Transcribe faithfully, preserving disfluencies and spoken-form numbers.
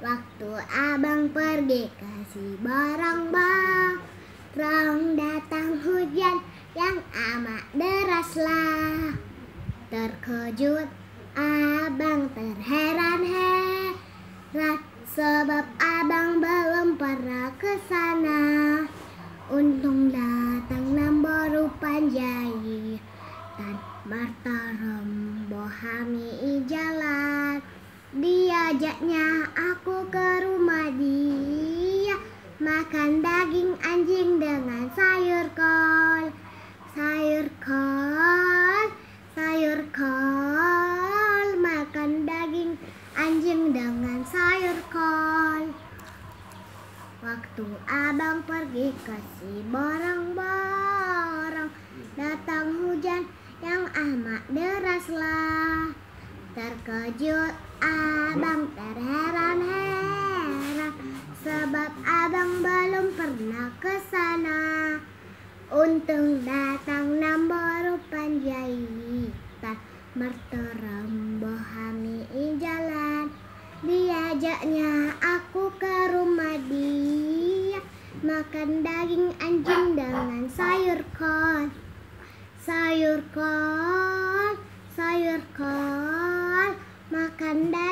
Waktu abang pergi kasih barang-barang, datang hujan yang amat deraslah. Terkejut abang terheran-heran, sebab abang belum pernah ke sana. Untung datang Namboru Panjaitan, Mataram Bohami jalan. Diajaknya aku ke rumah dia, makan daging anjing dengan sayur kol. Sayur kol, sayur kol, makan daging anjing dengan sayur kol. Waktu abang pergi kasih barang-barang, datang hujan yang amat deraslah. Terkejut abang terheran-heran, sebab abang belum pernah ke sana. Untung datang Namboru Panjaitan, Mataram Bohami jalan. Diajaknya aku ke rumah dia, makan daging anjing dengan sayur kol. Sayur kol, sayur kol, makan daging